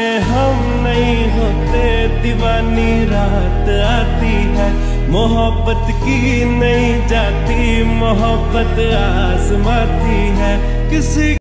में हम नहीं होते, दीवानी रात आती है। मोहब्बत की नहीं जाती, मोहब्बत आसमाती है। किसी